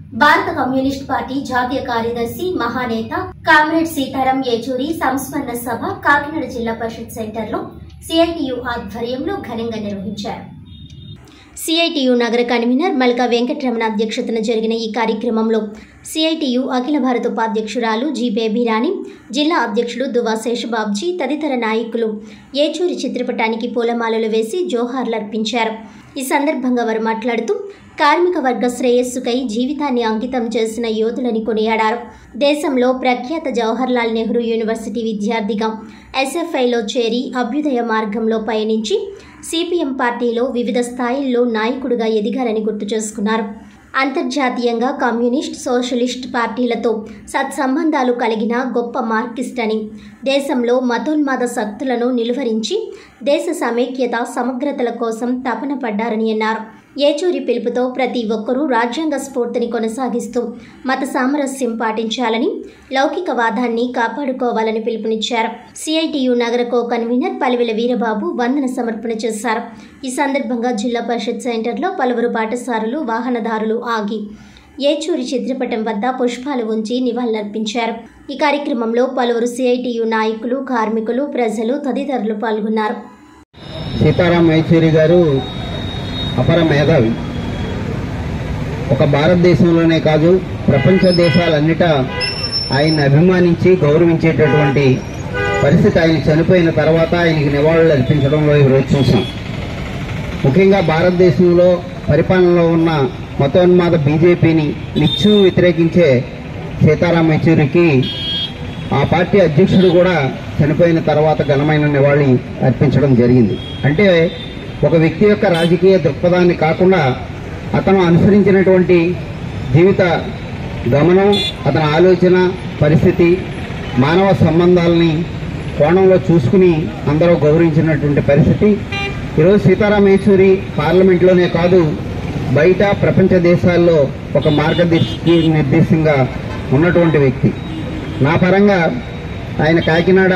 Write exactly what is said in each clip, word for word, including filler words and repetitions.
భారత communist party జాతీయ కార్యదర్శి మహానేత కామ్రేడ్ సీతారాం ఏచూరి సంస్మరణ సభ కాకినాడ జిల్లా పరిషత్ సెంటర్లో సిఐటియు ఆధ్వర్యంలో ఘనంగా నిర్వహించారు. సిఐటియు నగర కన్వీనర్ మల్కా వెంకటరమణ అధ్యక్షతన జరిగిన ఈ కార్యక్రమంలో సిఐటియు అఖిల భారత ఉపాధ్యక్షురాలు జి బేబీరాణి, జిల్లా అధ్యక్షుడు దువా శేషబాబ్జీ తదితర నాయకులు ఏచూరి చిత్రపటానికి పూలమాలలు వేసి జోహార్లర్పించారు. ఈ సందర్భంగా వారు మాట్లాడుతూ కార్మిక వర్గ శ్రేయస్సుకై జీవితాన్ని అంకితం చేసిన యోధులని కొనియాడారు. దేశంలో ప్రఖ్యాత జవహర్లాల్ నెహ్రూ యూనివర్సిటీ విద్యార్థిగా ఎస్ఎఫ్ఐలో చేరి అభ్యుదయ మార్గంలో పయనించి సిపిఎం పార్టీలో వివిధ స్థాయిల్లో నాయకుడిగా ఎదిగారని గుర్తు చేసుకున్నారు. అంతర్జాతీయంగా కమ్యూనిస్ట్, సోషలిస్ట్ పార్టీలతో సత్సంబంధాలు కలిగిన గొప్ప మార్కిస్ట్ అని, దేశంలో మతోన్మాద శక్తులను నిలువరించి దేశ సమైక్యత, సమగ్రతల కోసం తపన పడ్డారని అన్నారు. ఏచూరి పిలుపుతో ప్రతి ఒక్కరూ రాజ్యాంగ స్ఫూర్తిని కొనసాగిస్తూ మత సామరస్యం పాటించాలని, లౌకికవాదాన్ని కాపాడుకోవాలని పిలుపునిచ్చారు. సిఐటియు నగర కో కన్వీనర్ పలివెల వీరబాబు వందన సమర్పణ చేశారు. ఈ సందర్భంగా జిల్లా పరిషత్ సెంటర్లో పలువురు పాఠశాలలు, వాహనదారులు ఆగి ఏచూరి చిత్రపటం వద్ద పుష్పాలు ఉంచి నివాళులర్పించారు. ఈ కార్యక్రమంలో పలువురు సిఐటియు నాయకులు, కార్మికులు, ప్రజలు తదితరులు పాల్గొన్నారు. సీతారాం ఏచూరి గారు అపర మేధావి. ఒక భారతదేశంలోనే కాదు, ప్రపంచ దేశాలన్నిటా ఆయన్ని అభిమానించి గౌరవించేటటువంటి పరిస్థితి ఆయన చనిపోయిన తర్వాత ఆయనకి నివాళులు అర్పించడంలో ఈరోజు చూసాం. ముఖ్యంగా భారతదేశంలో పరిపాలనలో ఉన్న మతోన్మాద బీజేపీని నిత్యం వ్యతిరేకించే సీతారాం ఏచూరికి ఆ పార్టీ అధ్యక్షుడు కూడా చనిపోయిన తర్వాత ఘనమైన నివాళి అర్పించడం జరిగింది. అంటే ఒక వ్యక్తి యొక్క రాజకీయ దృక్పథాన్ని కాకుండా అతను అనుసరించినటువంటి జీవిత గమనం, అతని ఆలోచన పరిస్థితి, మానవ సంబంధాలని కోణంలో చూసుకుని అందరూ గౌరవించినటువంటి పరిస్థితి. ఈరోజు సీతారాం ఏచూరి పార్లమెంట్లోనే కాదు, బయట ప్రపంచ దేశాల్లో ఒక మార్గదర్శి నిర్దేశంగా ఉన్నటువంటి వ్యక్తి. నా పరంగా ఆయన కాకినాడ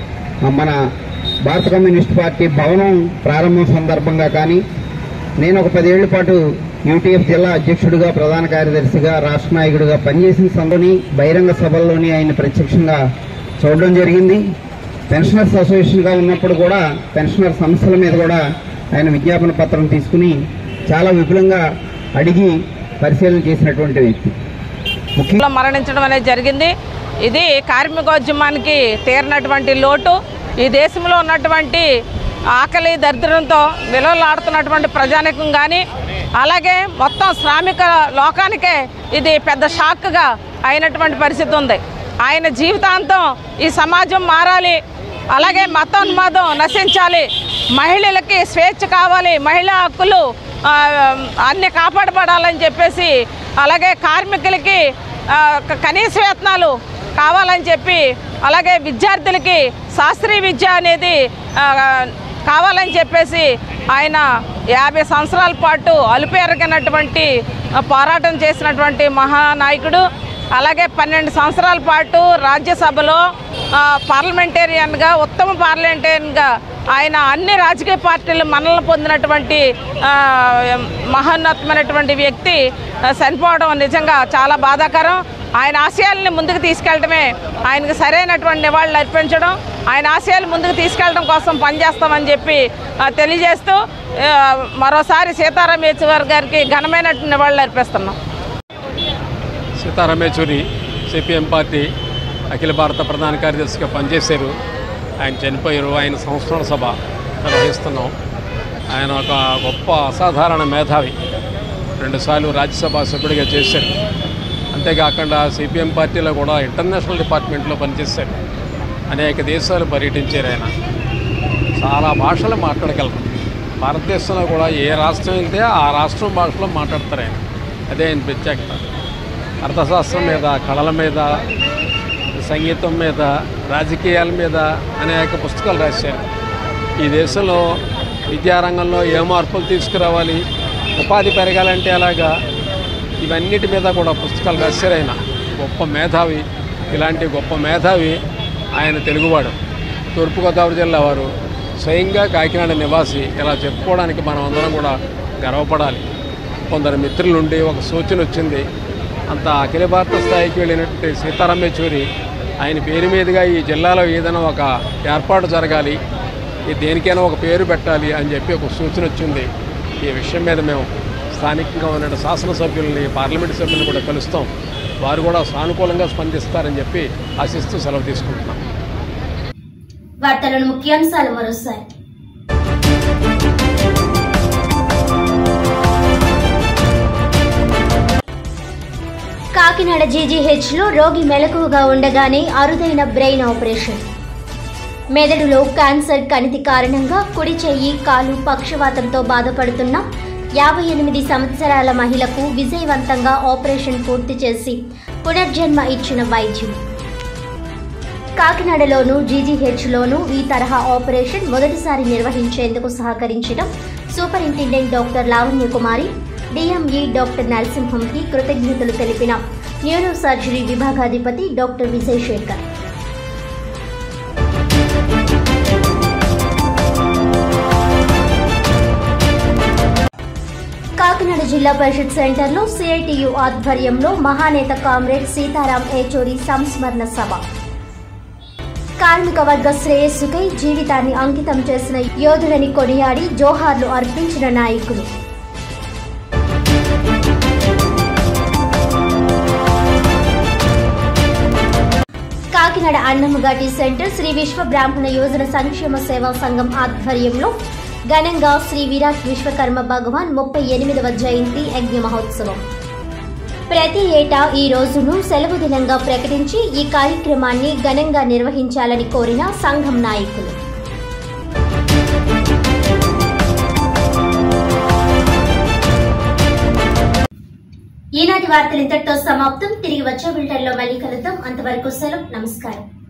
మన భారత కమ్యూనిస్ట్ పార్టీ భవనం ప్రారంభం సందర్భంగా కానీ, నేను ఒక పదేళ్ల పాటు యూటీఎఫ్ జిల్లా అధ్యక్షుడిగా, ప్రధాన కార్యదర్శిగా, రాష్ట్ర నాయకుడిగా పనిచేసిన సందర్భంలోని బహిరంగ సభల్లోని ఆయన ప్రత్యక్షంగా చూడడం జరిగింది. పెన్షనర్స్ అసోసియేషన్గా ఉన్నప్పుడు కూడా పెన్షనర్ సమస్యల మీద కూడా ఆయన విజ్ఞాపన పత్రం తీసుకుని చాలా విపులంగా అడిగి పరిశీలన చేసినటువంటి వ్యక్తి. ముఖ్యంగా మరణించడం అనేది జరిగింది. ఇది కార్మికోద్యమానికి తీరినటువంటి లోటు. ఈ దేశంలో ఉన్నటువంటి ఆకలి, దరిద్రంతో విలువలాడుతున్నటువంటి ప్రజానికం కానీ, అలాగే మొత్తం శ్రామిక లోకానికే ఇది పెద్ద షాక్గా అయినటువంటి పరిస్థితి ఉంది. ఆయన జీవితాంతం ఈ సమాజం మారాలి, అలాగే మతోన్మాదం నశించాలి, మహిళలకి స్వేచ్ఛ కావాలి, మహిళా హక్కులు అన్నీ కాపాడబడాలని చెప్పేసి, అలాగే కార్మికులకి కనీస వేతనాలు కావాలని చెప్పి, అలాగే విద్యార్థులకి శాస్త్రీయ విద్య అనేది కావాలని చెప్పేసి ఆయన యాభై సంవత్సరాల పాటు అలుపెరగనటువంటి పోరాటం చేసినటువంటి మహానాయకుడు. అలాగే పన్నెండు సంవత్సరాల పాటు రాజ్యసభలో పార్లమెంటేరియన్గా, ఉత్తమ పార్లమెంటేరియన్గా ఆయన అన్ని రాజకీయ పార్టీలు మన్ననలు పొందినటువంటి మహోన్నతమైనటువంటి వ్యక్తి చనిపోవడం నిజంగా చాలా బాధాకరం. ఆయన ఆశయాలని ముందుకు తీసుకెళ్ళడమే ఆయనకు సరైనటువంటి నివాళులు అర్పించడం, ఆయన ఆశయాలు ముందుకు తీసుకెళ్ళడం కోసం పనిచేస్తామని చెప్పి తెలియజేస్తూ మరోసారి సీతారాం ఏచూరి గారికి ఘనమైన నివాళులు అర్పిస్తున్నాం. సీతారాం ఏచూరి సిపిఎం పార్టీ అఖిల భారత ప్రధాన కార్యదర్శిగా పనిచేశారు. ఆయన చనిపోయారు. ఆయన సంస్మరణ సభ నిర్వహిస్తున్నాం. ఆయన ఒక గొప్ప అసాధారణ మేధావి. రెండుసార్లు రాజ్యసభ సభ్యుడిగా చేశారు. అంతేకాకుండా సిపిఎం పార్టీలో కూడా ఇంటర్నేషనల్ డిపార్ట్మెంట్లో పనిచేశారు. అనేక దేశాలు పర్యటించారు. ఆయన చాలా భాషలు మాట్లాడగలరు. భారతదేశంలో కూడా ఏ రాష్ట్రం వెళ్తే ఆ రాష్ట్రం భాషలో మాట్లాడతారు ఆయన. అదే ఆయన ప్రత్యేకత. అర్థశాస్త్రం మీద, కళల మీద, సంగీతం మీద, రాజకీయాల మీద అనేక పుస్తకాలు రాశారు. ఈ దేశంలో విద్యారంగంలో ఏ మార్పులు తీసుకురావాలి, ఉపాధి పెరగాలంటే అలాగా, ఇవన్నిటి మీద కూడా పుస్తకాలు రాశారు. ఆయన గొప్ప మేధావి. ఇలాంటి గొప్ప మేధావి ఆయన తెలుగువాడు, తూర్పుగోదావరి జిల్లా వారు, స్వయంగా కాకినాడ నివాసి. ఇలా చెప్పుకోవడానికి మనం అందరం కూడా గర్వపడాలి. కొందరు మిత్రులుండి ఒక సూచన వచ్చింది, అంత అఖిల భారత స్థాయికి వెళ్ళినటువంటి సీతారాం యేచూరి ఆయన పేరు మీదుగా ఈ జిల్లాలో ఏదైనా ఒక ఏర్పాటు జరగాలి, దేనికైనా ఒక పేరు పెట్టాలి అని చెప్పి ఒక సూచన వచ్చింది. ఈ విషయం మీద మేము స్థానికంగా ఉన్న శాసనసభ్యుల్ని, పార్లమెంటు సభ్యులను కూడా కలుస్తాం. వారు కూడా సానుకూలంగా స్పందిస్తారని చెప్పి ఆశిస్తూ సెలవు తీసుకుంటున్నాం. వార్తలను ముఖ్యాంశాలు మరోసారి. కాకినాడ జీజీహెచ్ లో రోగి మెలకువగా ఉండగానే అరుదైన బ్రెయిన్ ఆపరేషన్. మెదడులో క్యాన్సర్ కణితి కారణంగా కుడి చెయ్యి, కాలు పక్షవాతంతో బాధపడుతున్న యాభై ఎనిమిది సంవత్సరాల మహిళకు విజయవంతంగా ఆపరేషన్ పూర్తి చేసి పునర్జన్మ ఇచ్చిన వైద్యులు. కాకినాడలోను జీజీహెచ్లోనూ ఈ తరహా ఆపరేషన్ మొదటిసారి నిర్వహించేందుకు సహకరించిన superintendent doctor Lavanya Kumari, DME doctor నరసింహంకి కృతజ్ఞతలు తెలిపిన న్యూరో సర్జరీ విభాగాధిపతి డాక్టర్ విజయ్ శేఖర్. కాకినాడ జిల్లా పరిషత్ సెంటర్లో సిఐటియు ఆధ్వర్యంలో మహానేత కామ్రేడ్ సీతారాం యేచూరి సంస్మరణ సభ. కార్మిక వర్గ శ్రేయస్సుకై జీవితాన్ని అంకితం చేసిన యోధులని కొనియాడి జోహార్లు అర్పించిన నాయకులు. కాకినాడ అన్నమఘాటి సెంటర్ శ్రీ విశ్వ బ్రాహ్మణ యోజన సంక్షేమ సేవా సంఘం ఆధ్వర్యంలో ఘనంగా శ్రీ విరాట్ విశ్వకర్మ భగవాన్ ముప్పై ఎనిమిదవ జయంతి యజ్ఞ మహోత్సవం. ప్రతి ఏటా ఈ రోజును సెలవు దినంగా ప్రకటించి ఈ కార్యక్రమాన్ని ఘనంగా నిర్వహించాలని కోరిన సంఘం నాయకులు. ఈనాటి వార్తలు ఇంతటితో సమాప్తం. తిరిగి వచ్చే బులెటిన్లో మళ్ళీ కలుద్దాం. అంతవరకు సెలవు. నమస్కారం.